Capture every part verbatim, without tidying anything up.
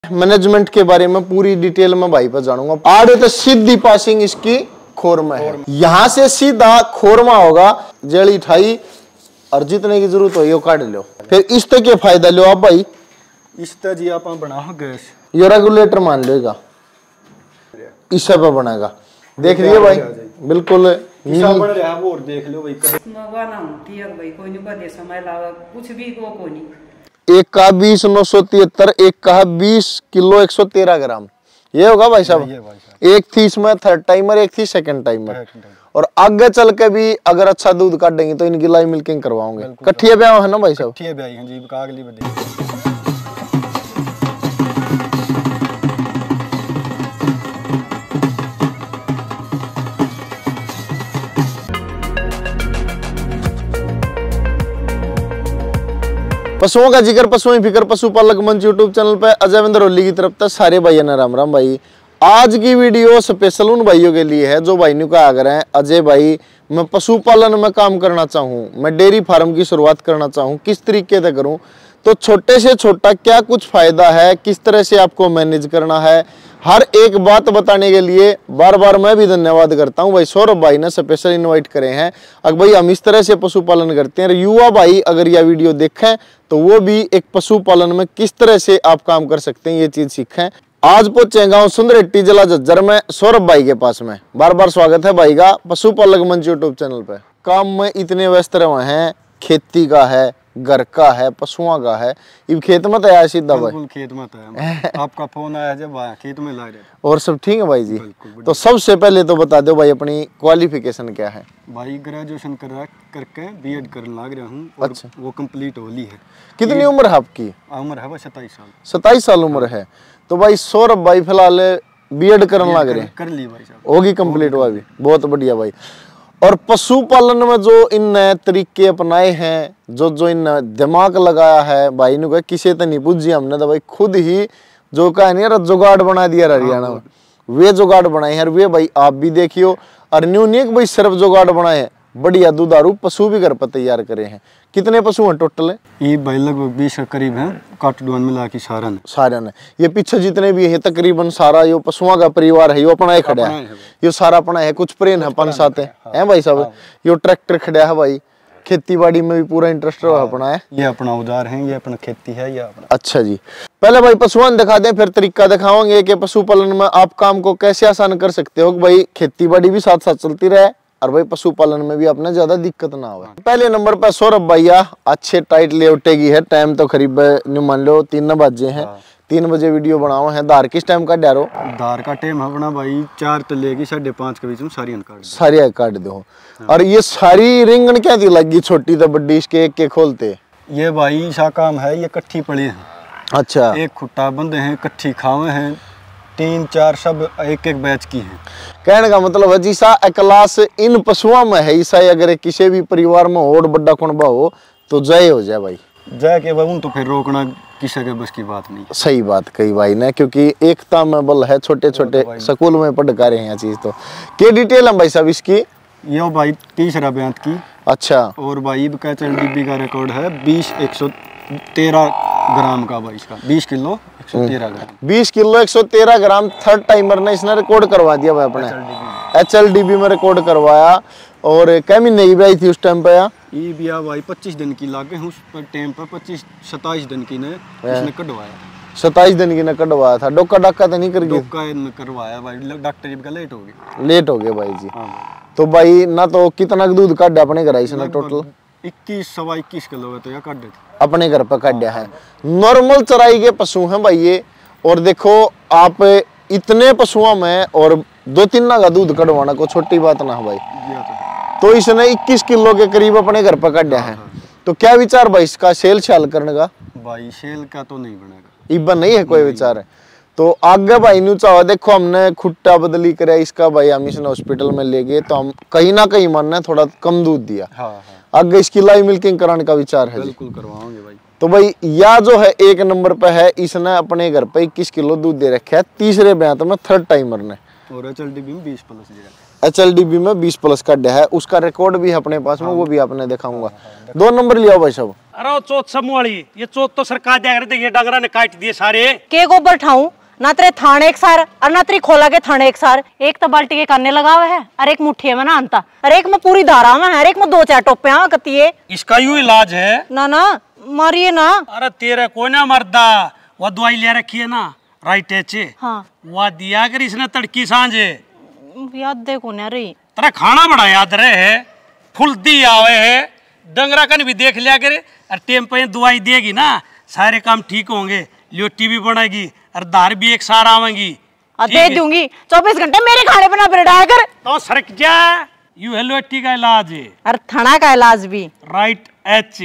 Management के बारे में पूरी डिटेल में भाई पर जानूंगा। आड़े तो सीधी पासिंग इसकी खोरमा है, यहाँ से सीधा खोरमा होगा, जड़ी ठाई और जितने की जरूरत हो यो काट लो। फिर इस तक के फायदा लो आप भाई, इस तरह जी आप बना गैस यो रेगुलेटर मान लेगा, इससे पे बनेगा। देख रही है भाई, बिल्कुल बन रहा है वो, और देख लो भाई भाई कोई नहीं दे समय लावा कुछ भी को कोई नहीं। एक का बीस नौ सौ तिहत्तर, एक का बीस किलो एक सौ तेरह ग्राम, ये होगा भाई साहब। एक थी इसमें थर्ड टाइमर, एक थी सेकंड टाइमर। और आगे चल के भी अगर अच्छा दूध काटेंगे तो इनकी लाइव मिल्किंग करवाओगे। कट्ठिया ब्याह है ना भाई साहब? कट्ठिया ब्याह है जी, अगली बड़ी। पशुओं का जिक्र, पशुओं की फिक्र, पशुपालक मंच यूट्यूब चैनल पे अजय विंद्रोली की तरफ तक सारे भाइयों ने राम राम भाई। आज की वीडियो स्पेशल उन भाइयों के लिए है जो भाई ने कहा अगर है अजय भाई मैं पशुपालन में काम करना चाहूँ, मैं डेयरी फार्म की शुरुआत करना चाहूँ, किस तरीके से करूँ, तो छोटे से छोटा क्या कुछ फायदा है, किस तरह से आपको मैनेज करना है, हर एक बात बताने के लिए बार बार मैं भी धन्यवाद करता हूं भाई। सौरभ भाई ने स्पेशल इनवाइट करे हैं। अगर भाई हम इस तरह से पशुपालन करते हैं, युवा भाई अगर यह वीडियो देखें तो वो भी एक पशुपालन में किस तरह से आप काम कर सकते हैं ये चीज सीखें। आज पहुंचे गांव सुंदरेट्टी जिला झज्जर में सौरभ भाई के पास में। बार बार स्वागत है भाई का पशुपालक मंच यूट्यूब चैनल पे। काम में इतने व्यस्त रहे हैं, खेती का है, घर का है, पशुओं का है, इब खेत में तैयार सीधा भाई, खेत में तैयार। आपका फोन आया जब खेत में ला रहे और सब ठीक है भाई जी। तो सबसे पहले तो बता दो भाई अपनी क्वालिफिकेशन क्या है? भाई ग्रेजुएशन कर करके बीएड करने लग रहा हूँ। अच्छा, वो कंप्लीट होली है। कितनी उम्र है आपकी? उम्र है सत्ताईस साल। सत्ताईस साल उम्र है। तो भाई सौरभ भाई फिलहाल बीएड करने लग रहे हैं, कर ली भाई साहब, होगी कंप्लीट हुआ भी, बहुत बढ़िया भाई। और पशुपालन में जो इन नए तरीके अपनाए हैं, जो जो इन दिमाग लगाया है भाई ने, कहा किसी तो नहीं पूछी हमने, तो भाई खुद ही जो कहा नहीं यार जुगाड़ बना दिया हरियाणा में, वे जुगाड़ बनाए हैं। और वे भाई आप भी देखियो, और न्यू नहीं भाई सिर्फ जुगाड़ बनाए हैं, बढ़िया दुधारू पशु भी घर पर तैयार करे हैं। कितने पशु हैं टोटल? ये भाई लगभग बीस के करीब हैं, काट डुआन मिला के सारा ने सारा ने ये पीछे जितने भी है तकरीबन सारा यो पशुओं का परिवार है, यो अपना ही खड़ा है, यो सारा अपना है। कुछ प्रेन है पांच सात है, हैं भाई साहब। यो ट्रैक्टर खड़ा है भाई, खेती बाड़ी में भी पूरा इंटरेस्ट रहा अपना है। ये अपना उदार है, ये अपना खेती है, ये अपना। अच्छा जी, पहले भाई पशुआन दिखा दें, फिर तरीका दिखाओगे कि पशुपालन में आप काम को कैसे आसान कर सकते हो, भाई खेती बाड़ी भी साथ साथ चलती रहे और भाई पशुपालन में भी अपने ज्यादा दिक्कत ना हो। पहले नंबर पर सौरभ भैया अच्छे टाइट लेआउटे की है। टाइम तो करीब मान लो तीन बजे हैं, तीन बजे वीडियो बनाओ है। धार किस टाइम का डारो? धार का टाइम अपना भाई चार तो लेगी साढ़े पाँच के बीच में सारी काट सारी काट दो। और ये सारी रिंगन क्या थी लगी, छोटी तो बड़ी, इसके एक के खोलते? ये भाई ऐसा काम है, ये कट्ठी पड़े हैं। अच्छा, एक खुट्टा बंदे हैं, कट्ठी खावे हैं, तीन चार सब एक एक बैच की हैं। कहने का मतलब है जीसा क्लास इन पशुओं में है, ईसा अगर किसी भी परिवार में और बड़ा कुनबा हो तो जय हो जाए भाई, जय के बाबू तो फिर रोकना किसी के बस की बात नहीं। सही बात कही भाई ने, क्योंकि एकता में बल है। छोटे छोटे स्कूल में पढ़ कर रहे हैं चीज। तो क्या डिटेल है भाई साहब इसकी? यो भाई तीसरा ब्यांत की। अच्छा, और भाई कैचल डीबी का रिकॉर्ड है बीस एक सौ तेरह ग्राम का भाई, इसका बीस किलो एक सौ तेरह ग्राम बीस किलो एक सौ तेरह ग्राम थर्ड टाइमर ने इसने रिकॉर्ड करवा दिया भाई अपने एच एल डी बी में रिकॉर्ड करवाया। और कै महीने की ब्याई थी उस टाइम पे? ये बिया भाई पच्चीस दिन की लागे उस पर टाइम पर, पच्चीस सताईस दिन की ने इसने कटवाया। सताईस दिन की ने कटवाया था। डोका डाका तो नहीं कर गया? डोका में करवाया भाई, डॉक्टर जी का लेट हो गया। लेट हो गया भाई जी। तो भाई ना तो कितना दूध काट अपने घर इसने? टोटल इक्कीस सवा इक्कीस किलो तो काट देते अपने घर पर काट है। नॉर्मल चराई के पशु हैं भाई ये। और देखो आप इतने पशुओं में और दो तीन का दूध कटवाना को छोटी बात ना है भाई। तो इसने इक्कीस किलो के करीब अपने घर पर काटा है। तो क्या विचार भाई इसका सेल छाल करने का? भाई सेल का तो नहीं बनेगा, इबन नहीं है कोई विचार है। तो आगे भाई न्यू चाहो, देखो हमने खुट्टा बदली करे इसका भाई, हम इसने हॉस्पिटल में ले गए तो हम कहीं ना कहीं मानना थोड़ा कम दूध दिया। हाँ, हाँ। आगे इसकी लाइव मिल्किंग कराने का विचार है? बिल्कुल करवाओगे भाई। तो भाई या जो है एक नंबर पे है, इसने अपने घर पे इक्कीस किलो दूध दे रखा है। तीसरे ब्यांत में थर्ड टाइमर ने और एच एल डी बी में बीस प्लस जी। एच एल डी बी में बीस प्लस का है, उसका रिकॉर्ड भी है अपने पास में, वो भी आपने दिखाऊंगा। दो नंबर लिया भाई साहब। अरे चौथ समूह वाली, ये चौथ तो सरकार दे रही थी, ये डंगरा ने काट दिए सारे। के गोबर ठाऊं ना तेरे थाने एक सार और ना तेरी खोला के थाने एक सार, एक तो बाल्टी के काने लगा हुआ है और एक मुट्ठी में ना अंता, और एक में पूरी धारा में है, एक में दो चार टोपे कतिये। इसका यूं इलाज है ना ना मारिए ना। अरे तेरे को ना मरदा, वो दवाई ले रखी है ना राइट एच, हाँ वो दिया कर इसने तड़की सांझे। याद देखो ना रही तेरा खाना बड़ा याद रहे है, फुल दी आवे है, डंगरा कन भी देख लिया करे, और टेम पे दवाई देगी ना सारे काम ठीक होंगे, लियोटी भी बढ़ेगी और दार भी एक सार आवेंगी। दे दूंगी चौबीस घंटे मेरे खाने पर ना बिरडाया कर। तो सरक जा, यू है लियोटी का इलाज है और थना का इलाज भी राइट एच।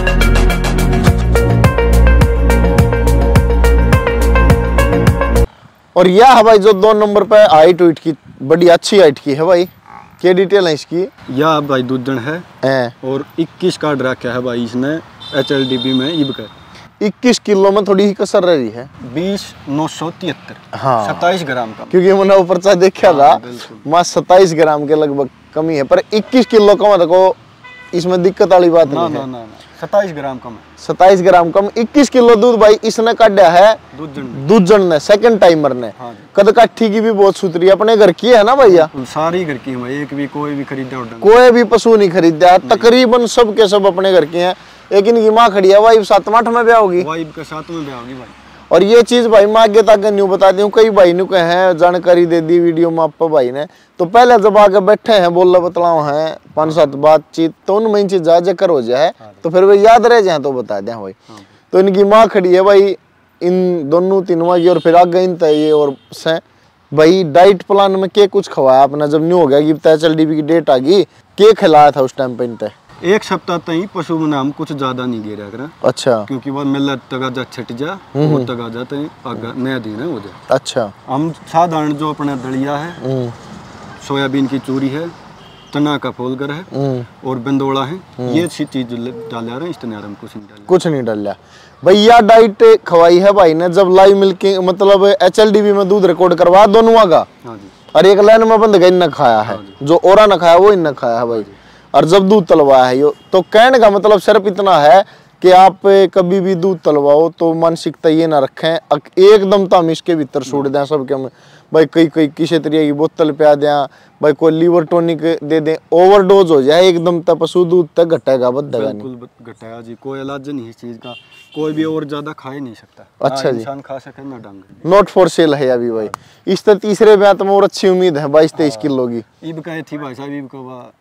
और यह है भाई जो दो नंबर पे हाइट उइट की बड़ी अच्छी हाइट की है भाई, क्या डिटेल है इसकी? या भाई दूधन है हैं और इक्कीस कार्ड रखा है भाई इसने एच एल डी बी में इब कर। इक्कीस किलो में थोड़ी ही कसर रही है। बीस नौ सौ तिहत्तर, हाँ सत्ताईस ग्राम का, क्योंकि मैंने ऊपर से देखा था बिल्कुल। मां सत्ताईस ग्राम के लगभग कमी है, पर इक्कीस किलो कम देखो, इसमें दिक्कत वाली बात ना नहीं ना है। ना ना सत्ताईस ग्राम कम है। सत्ताईस ग्राम कम, इक्कीस किलो दूध भाई इसने काटा है दूधन दूधजन ने, सेकंड टाइमर ने। हाँ जी। कद काठी की भी बहुत सुथरी है, अपने घर की है ना भैया, सारी घर की है भाई, एक भी कोई भी खरीदा और डंगर। कोई भी पशु नहीं खरीदा, तकरीबन सब के सब अपने घर के हैं। एक इनकी माँ खड़ी है भाई, सातवां आठवां ब्याह होगी, वाइब के साथ में ब्याह होगी भाई। और ये चीज भाई मैं आगे तक न्यू बता दूं, कई भाई नु कहे जानकारी दे दी वीडियो में आप भाई ने, तो पहले जब आगे बैठे हैं बोल बतलाओ हैं पांच सात बातचीत, तो उनमें इन चीज जिक्र हो जाए तो फिर वे याद रह जाए तो बता दें भाई। तो इनकी माँ खड़ी है भाई, इन दोनों तीनों की, और फिर आगे इन तय और से भाई डाइट प्लान में के कुछ खवाया अपना, जब न्यू हो गया कि एच एल डी बी की डेट आ गई, के खिलाया था उस टाइम पे इन तय? एक सप्ताह तक पशु में नाम कुछ ज्यादा नहीं गिरा करा। अच्छा, क्योंकि वो मिल तगाजा छट जा, वो तगाजा तई आगा नया दिन है हो जाए। अच्छा, हम साधारण जो अपना दलिया है, सोयाबीन की चूरी है, तना का फोलगर है और बंदोड़ा है, ये सी चीज डाल रहे हैं, इस तरह हम कुछ नहीं डाल कुछ नहीं डाला भैया। डाइट खवाई है भाई ने जब लाइव मिल्किंग मतलब एच एल डी बी में दूध रिकॉर्ड करवा दोनों का, हाँ जी, और एक लाइन में बंद गई न खाया है, जो ओरा न खाया वो इन खाया है भाई, और जब दूध तलवाया है यो, तो कहने का मतलब सिर्फ इतना है कि आप कभी भी दूध तलवाओ तो मानसिकता ये ना रखें एकदम तो हम इसके भीतर छोड़ दें सबके में भाई, कई कई किसी तरीके की बोतल पिया दें भाई, कोई लीवर टॉनिक दे दें, ओवरडोज हो जाए एकदम तक पशु दूध तक घटेगा बदलेगा नहीं। बिल्कुल घटाया जी, कोई इलाज नहीं इस चीज का, कोई भी और ज्यादा खा ही नहीं सकता। अच्छा जी, इंसान खा सके ना डंगर। नॉट फॉर सेल है अभी भाई, इस तरह तीसरे ब्यात में और अच्छी उम्मीद है बाईस तेईस किलो की। ईब का थी भाई साहब, ईब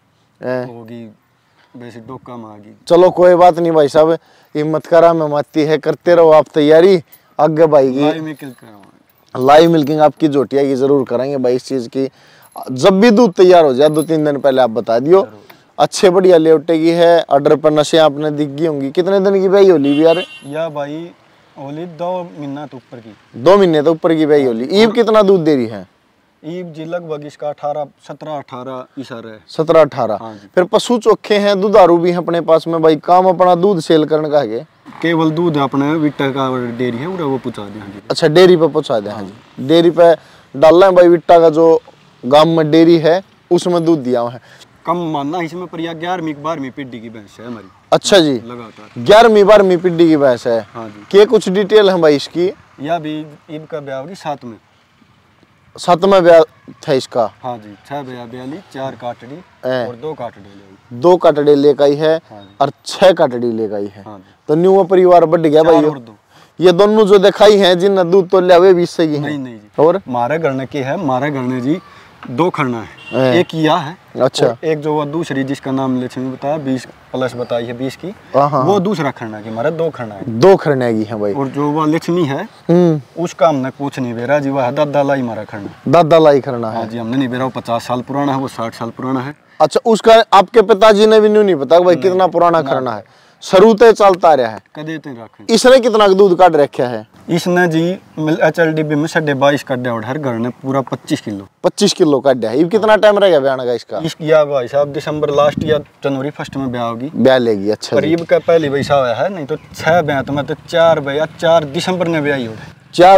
का होगी वैसे डोका में आ गई। चलो कोई बात नहीं भाई साहब, हिम्मत करा में माती है, करते रहो आप तैयारी आगे भाई की लाइव मिल्किंग आपकी जोटिया की जरूर करेंगे भाई। इस चीज की जब भी दूध तैयार हो जाए दो तीन दिन पहले आप बता दियो, अच्छे बढ़िया लेवटे की है, ऑर्डर पर नशे आपने दिख गई होंगी। कितने दिन की भाई होली भी यार? या भाई होली दो महीना तो ऊपर की, दो महीने तो ऊपर की भाई होली। ईब कितना दूध दे रही है? ईब जी लगभग इसका अठारह सत्रह अठारह इशारा है, सत्रह अठारह। हाँ फिर पशु चोखे हैं, दुधारू भी है अपने पास में भाई, काम अपना दूध सेल करने का है, केवल दूध अपने विट्टा का डेयरी है वो पहुंचा दे। हाँ जी, अच्छा डेयरी पे पहुंचा दे। हाँ जी, डेयरी पे डालना है भाई, विट्टा का जो गांव में डेयरी है उसमें दूध दिया हुआ है। कम मानना इसमें, पर या ग्यारहवीं बारहवीं पीढ़ी की भैंस है हमारी। अच्छा जी, लगातार ग्यारहवीं बारहवीं पीढ़ी की भैंस है। हाँ जी, क्या कुछ डिटेल है भाई इसकी? या भी ईब का ब्याह होगी सात में, सातवां ब्याह था इसका। हाँ जी, छह ब्याह ब्याली, चार काटड़ी ए। और दो काटड़ी ले, दो काटड़े लेकर आई है हाँ जी, और छह काटड़ी लेकर आई है। हाँ जी, तो न्यू परिवार बढ़ गया भाई। चार और दो। ये दोनों जो दिखाई हैं जिन दूध तो लिया हुए बीस से की नहीं हैं। नहीं जी, और मारे गढ़ने की है, मारे गढ़ने जी दो खड़ना है, ए। एक या है, अच्छा, और एक जो वो दूसरी जिसका नाम लक्ष्मी बताया बीस प्लस बताई है बीस की, हाँ, हाँ, वो दूसरा खड़ना की, हमारा दो खड़ना है। दो खरने की है भाई। और जो वो लक्ष्मी है हम्म, उसका हमने कुछ नहीं बेरा जी, वह दादा लाई मारा खड़ना। दादा लाई खरना हाँ है। जी, हमने नहीं बेरा, वो पचास साल पुराना है, वो साठ साल पुराना है। अच्छा, उसका आपके पिताजी ने भी न्यू नहीं पता भाई कितना पुराना खरना है, शुरू से चलता रहा है। कदे ते रखे इसने कितना दूध काट रखा है? इसने जी एच एल डी बी में साढ़े बाईस का डेढ़ हर घर ने पूरा पच्चीस किलो पच्चीस किलो का है। ये कितना टाइम रहेगा ब्याह का इसका? इस या भाई साहब दिसंबर लास्ट या जनवरी फर्स्ट में ब्याह होगी, ब्याह लेगी। अच्छा जी, करीब का पहली वैसा हुआ है, नहीं तो छह ब्याह तो मैं तो चार ब्याह चार दिसंबर में ब्याह ही होगा। चार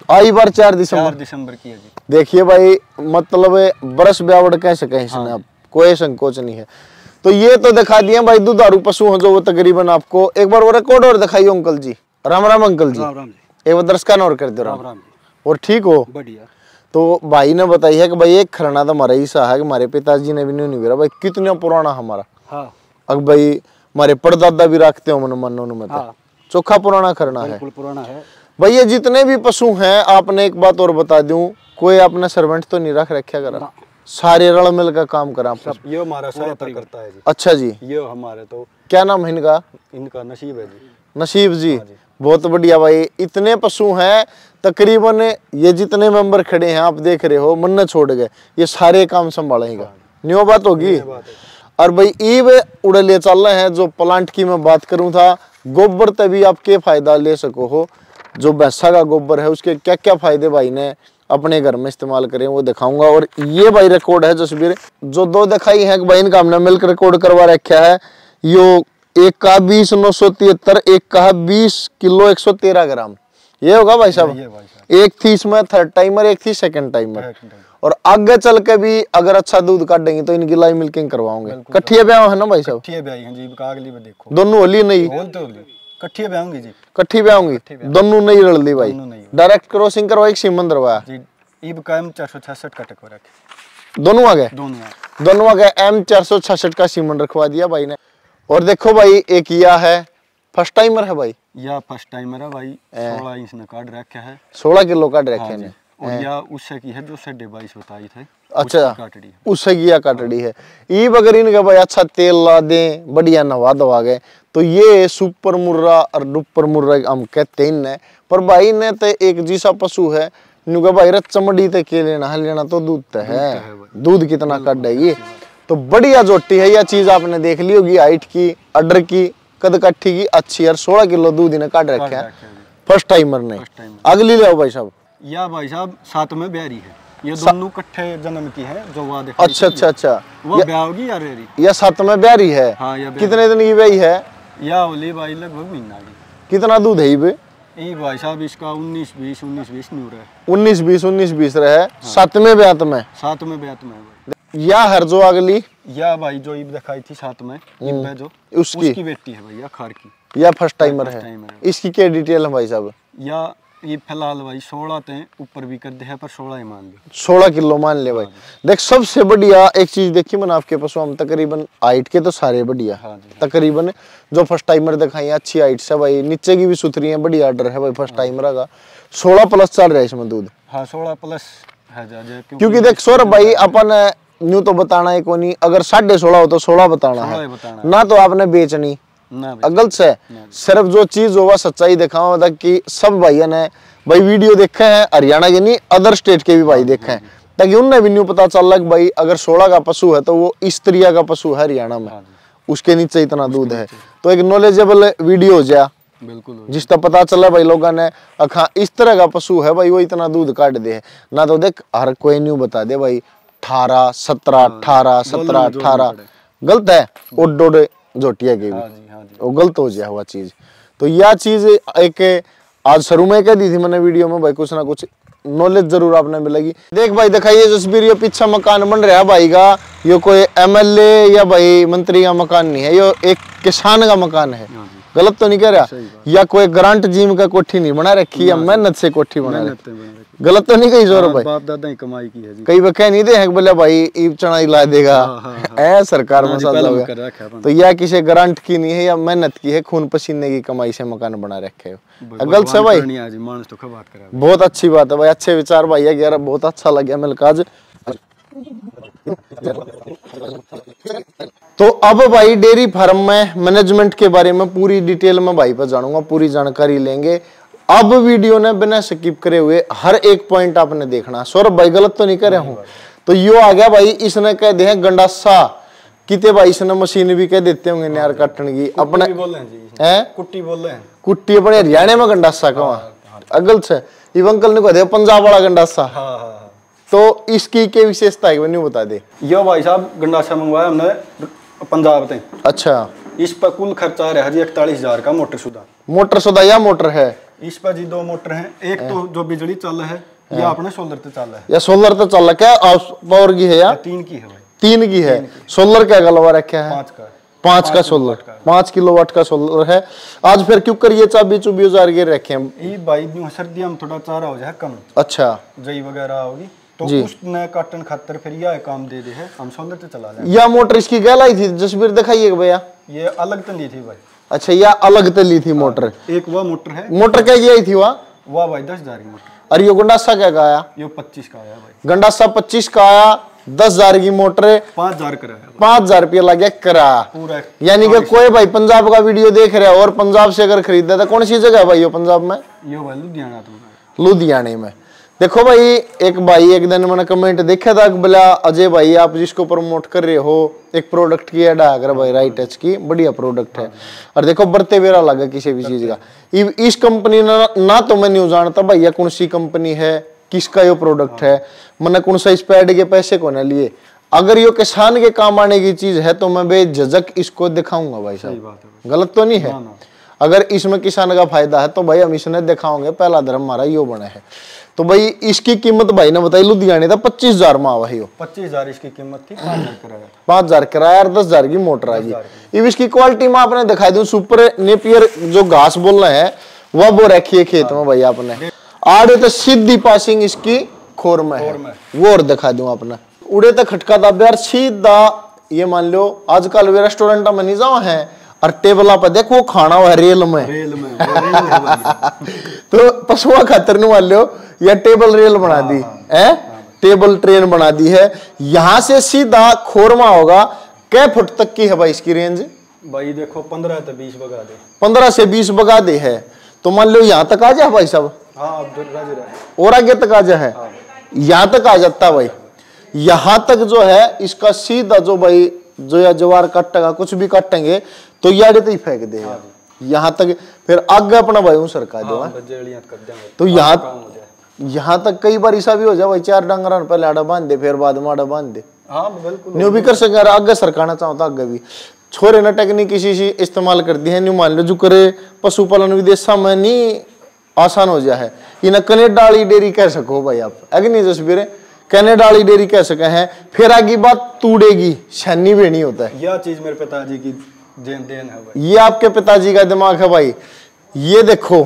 आई बार चार चार दिसंबर दिसंबर की है जी। देखिए भाई, मतलब बरस ब्यावड़ कह सके इसने, अब कोई संकोच नहीं है। तो ये तो दिखा दिए भाई दुधारू पशु हैं जो वो तकरीबन आपको। एक बार वो रिकॉर्ड और दिखाइए अंकल जी। राम राम अंकल जी। राम राम जी। एक बार दर्शक और कर दो। राम राम जी। और ठीक हो? बढ़िया। तो भाई ने बताई है कि भाई एक खरना तो हमारा ऐसा है कि हमारे पिताजी ने भी नहीं नहीं भाई कितना पुराना हमारा। हाँ। अब भाई हमारे परदादा भी रखते हो मन मन में तो हाँ। चोखा पुराना खरना है बिल्कुल पुराना है भाई। ये जितने भी पशु हैं, आपने एक बात और बता दूं, कोई अपना सर्वेंट तो नहीं रख रखा करा, सारे रल मिल का काम करा। ये हमारा सहायता करता है जी। अच्छा जी। ये हमारे तो क्या नाम है इनका? इनका नसीब है जी। नसीब जी, बहुत बढ़िया भाई। इतने पशु हैं तकरीबन, ये जितने मेंबर खड़े हैं आप देख रहे हो, मन छोड़ गए, ये सारे काम संभालेगा। न्यू बात होगी। और भाई ईब उड़े ले चल रहे हैं। जो प्लांट की मैं बात करूं था, गोबर तभी आप क्या फायदा ले सको हो। जो भैंसा का गोबर है उसके क्या क्या फायदे भाई ने अपने घर में इस्तेमाल करें वो दिखाऊंगा। और ये भाई रिकॉर्ड है जसबीर, जो दो दिखाई है भाई इनका हमने मिलकर रिकॉर्ड करवा रखा है। यो एक का बीस नौ सौ तिहत्तर, एक का बीस किलो एक सौ तेरह ग्राम, ये होगा भाई साहब। एक थी इसमें थर्ड टाइमर, एक थी सेकंड टाइमर। और आगे चल के भी अगर अच्छा दूध काटेंगे तो इनकी लाइव मिल्किंग करवाओगे। कट्ठिया ब्याह है ना भाई साहब? कट्ठिया ब्याह हैं जी। अगली में देखो दोनों होली नहीं, कट्ठिया ब्याह होंगी जी। कट्ठी ब्याह होंगी, दोनों नहीं रल दी भाई। डायरेक्ट क्रॉसिंग करवाई सीमन दरवाया जी। ईब का एम चार सौ छियासठ का टक रखे, दोनों आ गए, दोनों दोनों आ गए। एम चार सौ छियासठ का सीमन रखवा दिया भाई ने। और देखो भाई एक यह है फर्स्ट टाइमर है भाई, या फर्स्ट टाइमर है भाई। सोलह इंच ने काट रखा है, सोलह किलो काट रखे ने। और या उससे की है जो साढ़े बाईस बताई थे। अच्छा, उससे किया काटड़ी है। ईब अगर इनका भाई अच्छा तेल ला दें, बढ़िया नवा दवा गए, तो ये सुपर मुर्रा और डुपर मुर्रा हम कहते हैं। पर भाई ने तो एक जैसा पशु है, नुका भाई रत चमड़ी ते के लेना है, लेना तो दूध तो है, दूध कितना काट है ये तो बढ़िया जोटी है। यह चीज आपने देख ली होगी, हाइट की, अडर की, कद कट्ठी की अच्छी। और सोलह किलो दूध इन्हें काट रखा है फर्स्ट टाइमर ने। अगली ले भाई साहब। या भाई साहब साथ में ब्यारी है, ये दोनों इकट्ठे जन्म की है जो वाद। अच्छा अच्छा अच्छा, वो ब्याह होगी या रेरी। या साथ में ब्यारी है। हाँ, कितने दिन की ब्याही है? या होली भाई लगभग महीना की। कितना दूध है ये? ये भाई साहब इसका उन्नीस बीस उन्नीस बीस न्यू रहे। उन्नीस बीस उन्नीस बीस रहे। सातवें ब्यात में, सात में ब्यात में या हर जो अगली या भाई जो ईब दिखाई थी साथ में, ईब जो उसकी उसकी बेटी है भैया खार की, या फर्स्ट टाइमर है। इसकी क्या डिटेल है भाई साहब? या ये फिलहाल भाई सोलह ते ऊपर भी कर दे है, पर सोलह ही मान ले, सोलह किलो मान ले भाई। देख सबसे बढ़िया एक चीज देखी मैंने आपके पशु, हम तकरीबन हाइट के तो सारे बढ़िया। हाँ तकरीबन जो फर्स्ट टाइमर दिखाई अच्छी हाइट से भाई, नीचे की भी सुथरी है, बढ़िया ऑर्डर है भाई फर्स्ट टाइमर का। सोलह प्लस चल रहा है इसमें दूध। हाँ सोलह प्लस है जा, जा, क्योंकि देख सौरभ भाई अपन न्यू तो बताना है को नहीं, अगर साढ़े सोलह हो तो सोलह बताना है ना, तो आपने बेचनी गलत से। सिर्फ जो चीज होगा सच्चाई दिखाओ कि सब भाइयों ने भाई वीडियो देखे हैं, हरियाणा के नहीं अदर स्टेट के भी भाई देखे हैं, ताकि उनने भी न्यू पता चल रहा कि भाई अगर सोलह का पशु है तो वो इस तरिया का पशु है हरियाणा में, उसके नीचे इतना दूध है। तो एक नॉलेजेबल वीडियो हो जाए बिल्कुल, जिसका पता चला भाई लोगों ने अखा इस तरह का पशु है भाई वो इतना दूध काट दे है ना। तो देख हर कोई न्यू बता दे भाई अठारह सत्रह अठारह सत्रह अठारह गलत है। ओड ओड जोटिया के भी वो गलत हो जाए हुआ चीज। तो यह चीज एक आज शुरू में कह दी थी मैंने वीडियो में भाई, कुछ ना कुछ नॉलेज जरूर आपने मिलेगी। देख भाई दिखाइए जसबीर, ये पीछे मकान बन रहा है भाई का, ये कोई एमएलए या भाई मंत्री का मकान नहीं है, ये एक किसान का मकान है। गलत तो नहीं कह रहा? या कोई ग्रांट जिम का कोठी नहीं बना रखी, या मेहनत से कोठी बना रखी। गलत तो नहीं कही जोर भाई? बाप दादा ही कमाई की है जी। कई वह नहीं दे बोले भाई ईब चढ़ाई ला देगा ऐ सरकार मसाला हो गया। तो यह किसी ग्रांट की नहीं है, या मेहनत की है, खून पसीने की कमाई से मकान बना रखे हो। गलत से भाई? बहुत अच्छी बात है भाई, अच्छे विचार भाई है यार, बहुत अच्छा लगा मिलकर आज। तो अब भाई डेयरी फार्म में मैनेजमेंट के बारे में पूरी डिटेल में भाई पर जानूंगा, पूरी जानकारी लेंगे। अब वीडियो ने बिना स्किप करे हुए हर एक पॉइंट आपने देखना। सौरभ भाई गलत तो नहीं कर रहा हूं? तो यो आ गया भाई, इसने कह दे गंडासा किते भाई, इसने मशीन भी कह देते होंगे यार काटने की अपने हैं, कुट्टी बोल रहे हैं, कुट्टी अपने हरियाणा में गंडासा कहा अगल से इव अंकल ने कह दिया पंजाब वाला गंडासा। तो इसकी क्या विशेषता है मैंने बता दे। यो भाई साहब गंडासा मंगवाया हमने पंजाब से। अच्छा, इस पर कुल खर्चा रहा जी इकतालीस हजार का मोटर सुधा। मोटर सुधा या मोटर है इस पर जी दो मोटर हैं, एक तो जो बिजली चल है या अपने सोलर पे चल है, या सोलर तो चल क्या पावर की है या तीन की है भाई, तीन की है। सोलर क्या गलवा रखा है? पाँच का पांच का सोलर, पांच किलोवाट का सोलर है। आज फिर क्यों करिए चाबी चुबी उजार के रखे हैं? ये भाई न्यू सर्दियों में थोड़ा चारा हो जाए कम, अच्छा जई वगैरह होगी तो उसने काटन खातर फिर यह काम दे दे है, हम सोलर पे चला लें। यह मोटर इसकी गलाई थी जसवीर दिखाइएगा भैया। ये अलग तो नहीं थी भाई। अच्छा यह अलग तली थी मोटर। एक वह मोटर है। मोटर क्या की आई थी वह? वह भाई दस हजार की मोटर। और ये गंडासा क्या का आया? ये पच्चीस का आया भाई। गंडासा पच्चीस का आया, दस हजार की मोटर है, पांच हजार कराया, पांच हजार रुपया लग गया करा पूरा। यानी कि कोई भाई पंजाब का वीडियो देख रहा है और पंजाब से अगर खरीदा था, कौन सी जगह है भाई ये पंजाब में? ये भाई लुधियाना तो लुधियाने में। देखो भाई एक भाई एक दिन मैंने कमेंट देखा था, बोला अजय भाई आप जिसको प्रमोट कर रहे हो एक प्रोडक्ट की ऐड आकर भाई राइट टच की बढ़िया प्रोडक्ट है। और देखो बरते बेरा लगा किसी भी चीज का। इस कंपनी ना, ना तो मैं नहीं जानता भैया कौन सी कंपनी है, किसका ये प्रोडक्ट है, मैंने कौन सा इस पे ऐड के पैसे को ना लिए। अगर ये किसान के काम आने की चीज है तो मैं बेझिझक इसको दिखाऊंगा भाई साहब, गलत तो नहीं है। अगर इसमें किसान का फायदा है तो भाई हम इसने दिखाओगे, पहला धर्म हमारा यो बना है। तो भाई इसकी कीमत भाई ने बताई लुधियाने था पच्चीस हजार में भाई, पच्चीस हजार इसकी कीमत थी, पाँच हजार किराया, पांच हजार किराया और दस हजार की मोटर आ गई। अब इसकी क्वालिटी में आपने दिखाई दूं, सुपर नेपियर जो घास बोल रहे हैं वह वो रखी है खेत में भाई आपने। आड़े तो सीधी पासिंग इसकी खोर में है, वो और दिखा दूं आपने। उड़े तो खटका दाबे और सीधा ये मान लो आजकल वे रेस्टोरेंट में नहीं जाओ है और टेबल पर देखो खाना हुआ रेल में, रेल में, रेल है तो पशुआ खातर नहीं मान लो या टेबल रेल बना दी है, टेबल ट्रेन बना दी है। यहां से सीधा खोरमा होगा। कै फुट तक की है भाई इसकी रेंज? भाई देखो पंद्रह से बीस बगा दे, पंद्रह से बीस बगा दे है। तो मान लो यहाँ तक आ जाए भाई साहब, हाँ और आगे तक आ जाए, यहाँ तक आ जाता भाई। यहाँ तक जो है इसका सीधा जो भाई जो या जवार काटेगा कुछ भी काटेंगे तो यार तो ही फेंक देगा यहाँ तक। फिर आगे अपना भाई हूँ सरका दो, तो यहाँ यहाँ तक कई बार ऐसा भी हो जाए भाई चार डांगरा पहले आड़ा बांध दे फिर बाद में आड़ा बांध दे, न्यू भी कर सके। आगे सरकाना चाहो तो आगे भी छोरे ना टेक्निक किसी से इस्तेमाल कर दी है। न्यू मान लो जो करे पशुपालन विदेशा में नहीं आसान हो जाए है, इन्हें कनेडा वाली डेयरी कह सको भाई आप, अग्नि जसवीर कनेडा वाली डेयरी कह सके हैं। फिर आगे बात तूड़ेगी छन्नी भी नहीं होता है। यह चीज मेरे पिताजी की देन देन है भाई, ये आपके पिताजी का दिमाग है भाई। ये देखो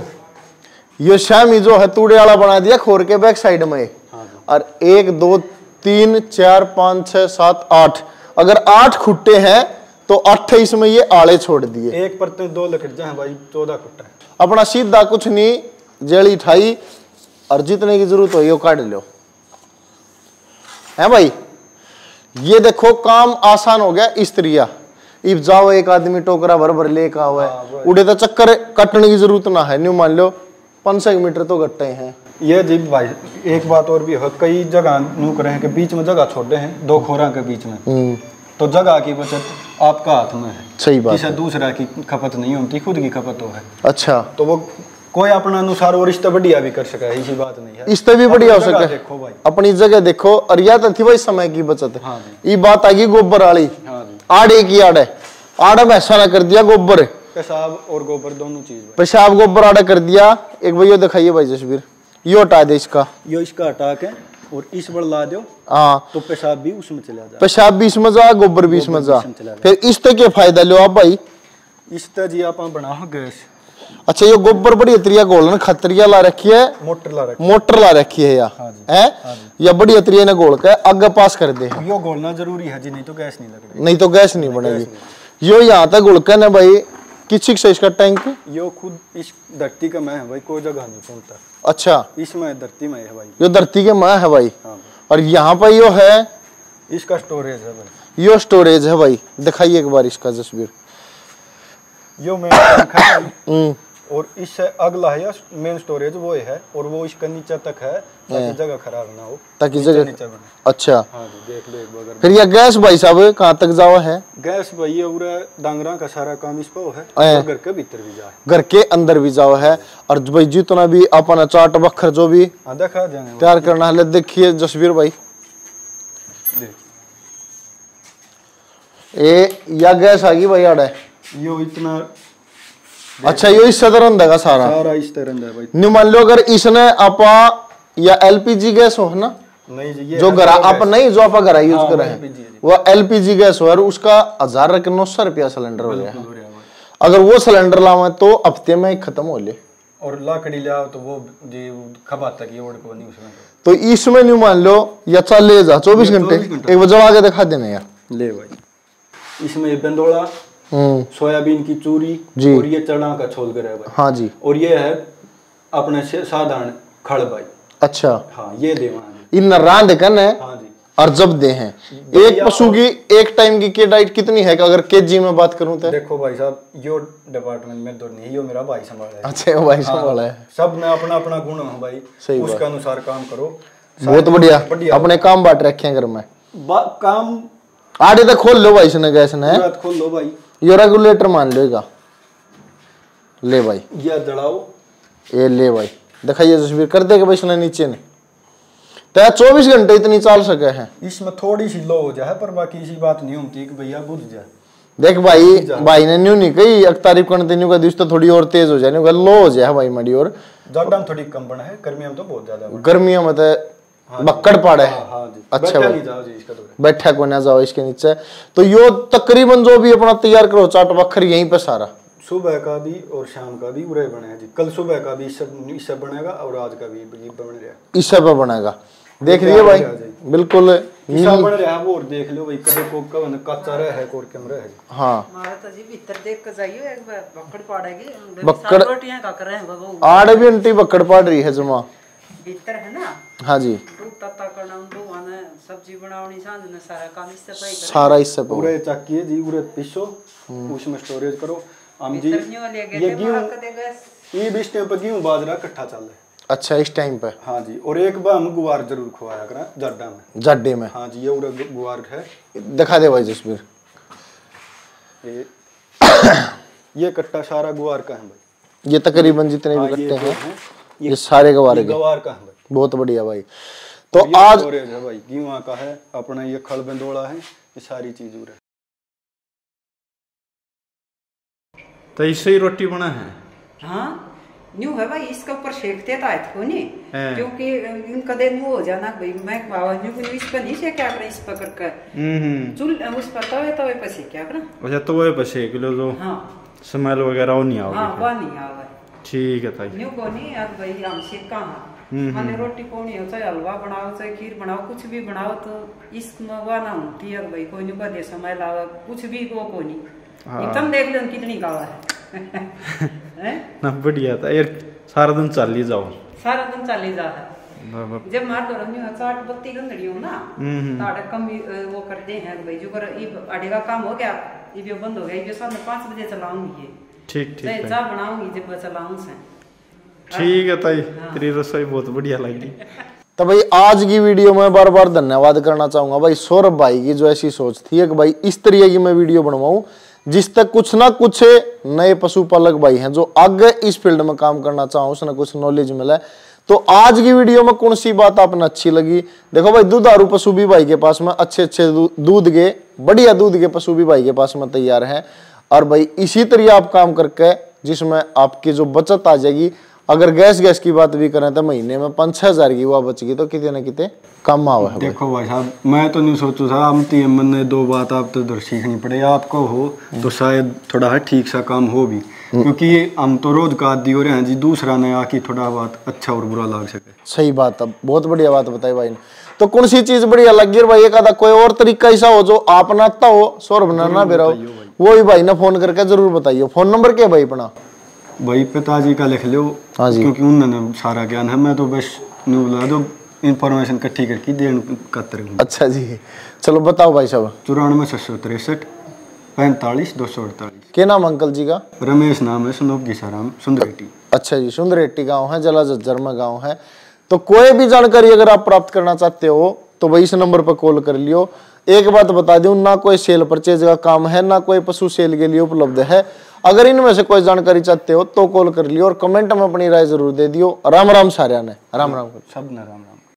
ये शामी जो है तूड़े वाला बना दिया खोर के बैक साइड में, और एक दो तीन चार पाँच छह सात आठ, अगर आठ खुट्टे हैं तो अट्ठाईस में ये आले छोड़ दिए। एक पर दो लकड़ जाए भाई, चौदह खुट्टा है अपना सीधा कुछ नहीं, जेड़ी ठाई और जितने की जरूरत हो ये काट लो है भाई। ये देखो काम आसान हो गया। स्त्रिया इब जाओ एक आदमी टोकरा भर भर लेकर हुआ है, उड़े तो चक्कर कटने की जरूरत ना है। न्यू मान लो पाँच सौ मीटर तो गट्टे हैं। ये जी भाई एक बात और भी है, कई जगह नू करे के बीच में जगह छोड़े हैं दो खोरा के बीच में, तो जगह की बचत आपका हाथ में है। सही बात है, दूसरा की खपत नहीं होती, खुद की खपत हो है। अच्छा तो वो कोई अपना अनुसार और रिश्ता बढ़िया भी कर सका है, इसी बात नहीं है, इससे भी बढ़िया हो सके। देखो भाई अपनी जगह देखो। और या तो थी भाई समय की बचत। हाँ ये बात आ गई गोबर वाली, हाँ जी, आड़े की आड़े आड़ा में ऐसा ना कर दिया गोबर, पेशाब और गोबर दोनों चीज, पेशाब गोबर आड़ा कर दिया। एक भैया दिखाइए भाई जसवीर, यो हटा दे इसका, यो इसका हटा के और इस बड़ ला दो, हाँ तो पेशाब भी उसमें चला जाए, पेशाब भी इसमें जा गोबर भी इसमें जा। फिर इस तक के फायदा लो आप भाई। इस तरह जी आप बना गैस। अच्छा ये गोबर बड़ी त्रिया गोलन खतरिया ला रखी है, मोटर ला रखी मोटर ला रखी है या है या बड़ी अतरिया ने गोल के आगे पास कर दे। यो गोलना जरूरी है जी, नहीं तो गैस नहीं लगेगी, नहीं तो गैस नहीं बनेगी। यो यहाँ तक गुड़का ना भाई किसी से इसका टैंक, यो खुद इस धरती का मैं है भाई, कोई जगह नहीं पहुंचता। अच्छा इसमें धरती में है भाई, यो धरती के माँ है भाई। हाँ। और यहाँ पर यो है इसका स्टोरेज है भाई, यो स्टोरेज है भाई। दिखाइए एक बार इसका तस्वीर। यो मेन टैंक है भाई, और इससे अगला है मेन स्टोरेज वो है, और वो इसका नीचे तक है ताकि जगह खराब ना हो, ताकि जगह नीचे बने। अच्छा हाँ जी देख लो एक बार। फिर यह गैस भाई साहब कहाँ तक जावा है? गैस भाई ये पूरा डांगरा का सारा काम इस पर है, और घर के भीतर भी जाए, घर के अंदर भी जाओ है। और भाई जितना भी अपना चाट बखर जो भी देखा जाए तैयार करना है, देखिए जसवीर भाई ये या गैस आ गई भाई आड़ा, यो इतना अच्छा यो इस तरह देगा सारा सारा इस तरह है भाई। न्यू मान लो अगर इसने आपा या एलपीजी गैस हो ना, नहीं जी, ये जो घर आप नहीं जो आप घर यूज हाँ, कर रहे हैं वो एलपीजी गैस हो और उसका हजार रख नौ सौ रुपया सिलेंडर हो गया। अगर वो सिलेंडर लावे तो हफ्ते में ही खत्म हो ले, और लाकड़ी ले आओ तो वो जी खबा तक ये ओढ़ को नहीं उसमें। तो इसमें न्यू मान लो या चल ले जा चौबीस घंटे एक बार आगे दिखा देना यार। ले भाई इसमें बंदोड़ा, हम्म सोयाबीन की चूरी और ये चना का छोल कर है भाई। हाँ जी। और ये है अपने से साधारण खड़ भाई। अच्छा हाँ ये देवा इन रांध कन है हाँ जी। और जब दे हैं एक पशु की एक टाइम की के डाइट कितनी है अगर केजी में बात करूं तो? देखो भाई साहब यो डिपार्टमेंट में तो नहीं, यो मेरा भाई संभाला है। अच्छा वो भाई संभाला है। सब में अपना अपना गुण है भाई, सही उसके अनुसार काम करो। बहुत बढ़िया, अपने काम बांट रखे हैं घर में। काम आड़े तक खोल लो भाई इसने गैस ने खोल लो भाई। यो रेगुलेटर मान लेगा। ले भाई ये दड़ाओ ये ले भाई दिखाइए तस्वीर कर देगा भाई इसने नीचे ने तो चौबीस घंटे इतनी चाल सके हैं। इसमें थोड़ी सी लो हो जाए पर बाकी इसी बात नहीं होती कि भैया बुझ जाए। देख भाई भाई ने न्यू नहीं कही एक तारीफ करने न्यू का दिस तो थोड़ी और तेज हो जाए, न्यू का लो हो जाए भाई मड़ी। और ज्यादा थोड़ी कम बना है, गर्मियों में तो बहुत ज्यादा गर्मियों में तो बक्कड़ पाड़े है। अच्छा भाई बैठा को ना जाओ इसके नीचे। तो यो तकरीबन जो भी अपना तैयार करो चाट बखर यहीं पे सारा सुबह का भी और शाम का भी उरे बने जी। कल सुबह का भी इससे बनेगा और आज का भी बन रहा है इससे पे बनेगा। देख रही है भाई बिल्कुल बन रहा है वो और देख लो भाई कदे को कब कच्चा रहा है और कैमरा है। हाँ हमारा तो जी भीतर देख के जाइयो एक बार बक्कड़ पाड़ेगी बक्कड़ रोटियां का कर रहे हैं बाबू आठ भी घंटे बक्कड़ पाड़ रही है जमा भीतर है ना। हाँ जी दूध तत्ता करना दो आने सब्जी बनावनी सांझ ने सारा काम इससे पे करे सारा इससे पे पूरे चक्की जी पूरे पीसो उसमें स्टोरेज करो। हम जी ये गेहूं ये बीस टाइम पे गेहूं बाजरा इकट्ठा चल रहा है। अच्छा इस टाइम पे हाँ जी। और एक बार हम गुवार जरूर खुआया करें जड्डा में जड्डे में। हाँ जी ये उरा गुवार है दिखा दे भाई तस्वीर। ये ये कट्टा सारा गुवार का है भाई। ये तकरीबन जितने भी कट्टे हैं ये, ये सारे गवार के गवार का है भाई। बहुत बढ़िया भाई। तो ये आज स्टोरेज है भाई गेहूं का है अपना ये खल बंदोड़ा है ये सारी चीज उरे। तो इससे ही रोटी बना है। हाँ न्यू है भाई इसके ऊपर सेकते था इसको नहीं क्योंकि इनका दे न्यू हो जाना भाई मैं बाबा न्यू को इस पर नहीं से क्या करें इस पकड़ कर चुल उस पर तवे तवे पर से क्या करें। अच्छा तो वो पर सेक लो जो हाँ स्मेल वगैरह वो नहीं आओगे। हाँ वो नहीं आवे ठीक है ताई। न्यू को नहीं अब भाई हम से कहाँ मैंने रोटी कोनी हो चाहे हलवा बनाओ चाहे खीर बनाओ कुछ भी बनाओ तो इसमें वो ना होती है भाई कोई नहीं दे समय लावा कुछ भी वो को नहीं एकदम देख लो कितनी गावा है ना बढ़िया था यार सारा दिन चल ही जाओ सारा दिन चल ही जा है। जब मार दो रंगी चाट बत्ती गंदड़ी हो ना ताड़े कम वो करते हैं भाई जो कर आड़े का काम हो गया ये बंद हो गया ये सामने पाँच बजे चलाऊंगी ये ठीक ठीक चाह बनाऊंगी जब चलाऊं से। ठीक है ताई तेरी रसोई बहुत बढ़िया लगी। तो भाई आज की वीडियो में बार बार धन्यवाद करना चाहूंगा भाई सौरभ भाई की जो ऐसी सोच थी कि भाई इस तरीके की मैं वीडियो बनवाऊं जिस तक कुछ ना कुछ नए पशुपालक भाई हैं जो आगे इस फील्ड में काम करना चाहो उसने कुछ नॉलेज मिला। तो आज की वीडियो में कौन सी बात आपने अच्छी लगी? देखो भाई दुधारू पशु भी भाई के पास में अच्छे अच्छे दूध के बढ़िया दूध के पशु भी भाई के पास में तैयार हैं और भाई इसी तरह आप काम करके जिसमें आपकी जो बचत आ जाएगी। अगर गैस गैस की बात भी करें तो महीने में पाँच छह हजार की हुआ बचेगी तो कितने ना कितने कम आवा है। देखो भाई साहब मैं तो नहीं सोचू था हम तीन मन ने दो बात आप तो इधर सीखनी पड़े आपको हो तो शायद थोड़ा है ठीक सा काम हो भी क्योंकि हम तो रोज का आदि हो रहे हैं जी दूसरा ने आके थोड़ा बात अच्छा और बुरा लग सके। सही बात है बहुत बढ़िया बात बताई भाई ने। तो कौन सी चीज बढ़िया लगी भाई एक आधा कोई और तरीका ऐसा हो जो आप ना आता हो सौरभ ना ना बेरा वो भी भाई ने फोन करके जरूर बताइए। फोन नंबर क्या भाई अपना? भाई पिताजी का लिख लो क्योंकि उन्होंने सारा ज्ञान है मैं तो बस न्यू बुला दो इन्फॉर्मेशन इकट्ठी करके देन करते रहूँ। अच्छा जी चलो बताओ भाई साहब। चौरानवे छः सौ तिरसठ पैंतालीस दो सौ अड़तालीस। क्या नाम अंकल जी का? रमेश नाम है सुनोप घिसाराम सुंदरेटी। अच्छा जी सुंदरेटी गाँव है जला झज्जर में गाँव है। तो कोई भी जानकारी अगर आप प्राप्त करना चाहते हो तो भाई इस नंबर पर कॉल कर लियो। एक बात बता दूं ना कोई सेल परचेज का काम है ना कोई पशु सेल के लिए उपलब्ध है। अगर इनमें से कोई जानकारी चाहते हो तो कॉल कर लियो और कमेंट में अपनी राय जरूर दे दियो। राम राम सारे ने राम राम सब ने राम राम।